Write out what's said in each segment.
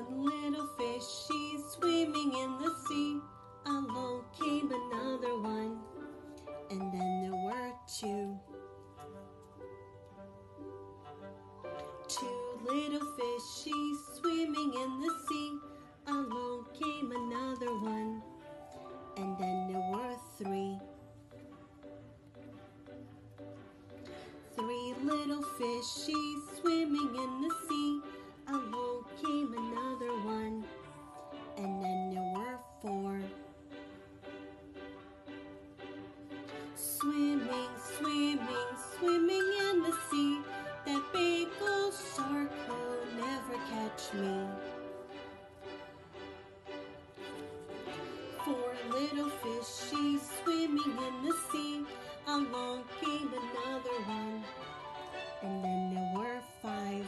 One little fishy swimming in the sea. Along came another one, and then there were two. Two little fishies swimming in the sea. Along came another one, and then there were three. Three little fishies swimming in the sea. Along came another one, and then there were four. Swimming, swimming, swimming in the sea. That big old shark will never catch me. Four little fishies swimming in the sea. Along came another one, and then there were five.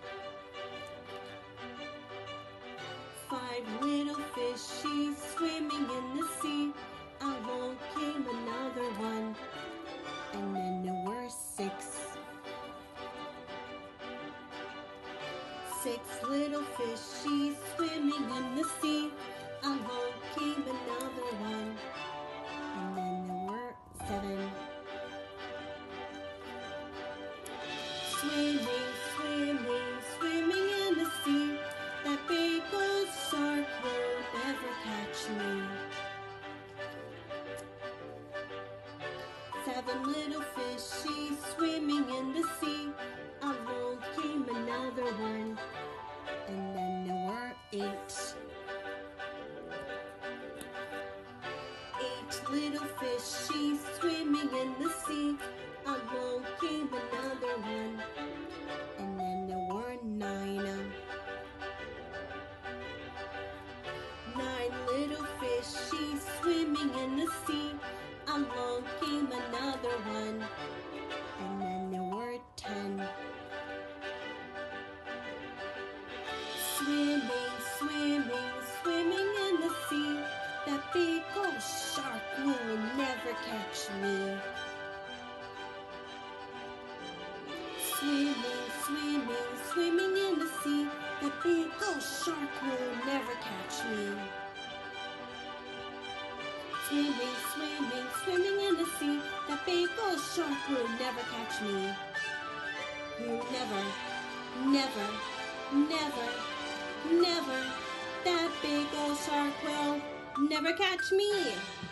Five little fishies swimming in the sea. Along came another one, and then there were six. Six little fishies swimming in the sea. Along came another one, and then there were seven. Swimming, swimming, swimming in the sea. That big old shark will never catch me. Seven little fishies swimming in the sea. Along came another one, and then there were eight. Eight little fishies swimming in the sea. Along came another one, and then there were nine. Nine little fishies swimming in the sea. Along came another one, and then there were 10. Swimming, swimming, swimming in the sea. That big old shark will never catch me. Swimming, swimming, swimming in the sea. That big old shark will never catch me. Swimming, swimming, swimming in the sea. That big old shark will never catch me. You never, never, never, never. That big old shark will never catch me.